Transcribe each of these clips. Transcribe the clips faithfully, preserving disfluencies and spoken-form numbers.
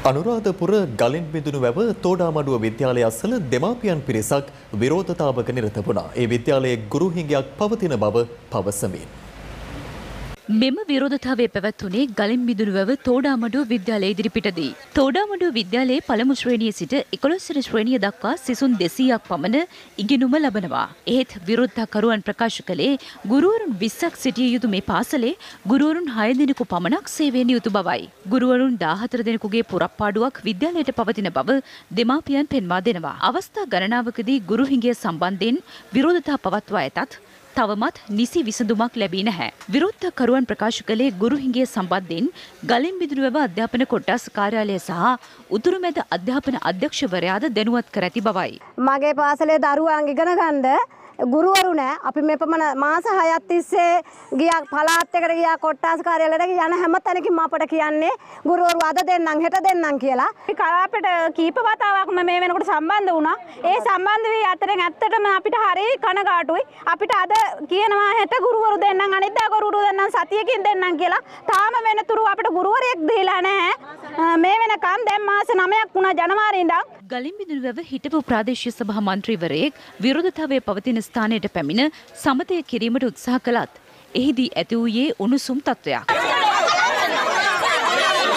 අනුරාධපුර ගලින් බිඳුණු වැව තෝඩාමඩුව විද්‍යාලය අසල දෙමාපියන් පිරිසක් විරෝධතාවක නිරත වුණා. ඒ විද්‍යාලයේ ගුරු හිඟයක් පවතින බව පවසමින්. මෙම විරෝධතාවය පැවැත්වුණේ ගලින් බිඳුණු වැව තෝඩාමඩුව විද්‍යාලය ඉදිරිපිටදී. තෝඩාමඩුව විද්‍යාලයේ පළමු ශ්‍රේණියේ සිට එකොළොස් වෙනි ශ්‍රේණිය දක්වා සිසුන් දෙසීයක් පමණ ඉගෙනුම ලබනවා. එහෙත් විරෝධතාකරුවන් ප්‍රකාශ කළේ ගුරුවරුන් විස්සක් සිටිය යුතු මේ පාසලේ ගුරුවරුන් හය දෙනෙකු පමණක් සේවයෙන් යුතු බවයි. ගුරුවරුන් දාහතර දෙනෙකුගේ පුරප්පාඩුවක් විද්‍යාලයට පවතින බව දෙමාපියන් පෙන්වා දෙනවා. අවස්ථා ගණනාවකදී ගුරු හිඟය සම්බන්ධයෙන් විරෝධතා පවත්වා ඇතත් තවමත් නිසි විසඳුමක් ලැබී නැහැ. විරෝධතාකරුවන් ප්‍රකාශ කළේ ගුරු හිඟය සම්බන්ධයෙන් ගලින් බිඳුණු වැව අධ්‍යාපන කොට්ටාස කාර්යාලය සහ උතුරුමැද අධ්‍යාපන අධ්‍යක්ෂවරයාද දැනුවත් කර ඇති බවයි. මගේ පාසලේ දරුවන් ඉගෙන ගන්න ගුරුවරු නෑ. අපි මෙපමණ මාස හයක් තිස්සේ ගියා පළාත් එකට ගියා කොට්ටාස කාර්යාලයට යන හැම තැනකින්ම අපට කියන්නේ ගුරුවරු අද දෙන්නම් හෙට දෙන්නම් කියලා. කලාපට කීප වතාවක්ම මේ වෙනකොට සම්බන්ධ වුණා. ඒ සම්බන්ධ වී අතරින් ඇත්තටම අපිට හරි කනගාටුයි. අපිට අද කියනවා හෙට ගුරුවරු දෙන්නම් අනිද්දා ගුරුවරු දෙන්නම් සතියකින් දෙන්නම් කියලා. තාම වෙනතුරු අපිට ගුරුවරයෙක් දීලා නැහැ. මේ වෙනකන් දැන් මාස නවයක් වුණා ජනවාරි ඉඳන්. ගලින් බිඳුණු වැව හිටපු ප්‍රාදේශීය සභා මන්ත්‍රීවරයෙක් විරෝධතාවයේ පවතින ස්ථානයට පැමිණ සමතය කිරීමට උත්සාහ කළත් එහිදී ඇති වූයේ උණුසුම් තත්ත්වයක්.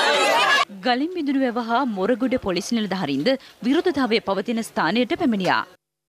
ගලින් බිඳුණු වැව හා මොරගොඩ පොලිස් නිලධාරීන්ද විරෝධතාවයේ පවතින ස්ථානයට පැමිණියා.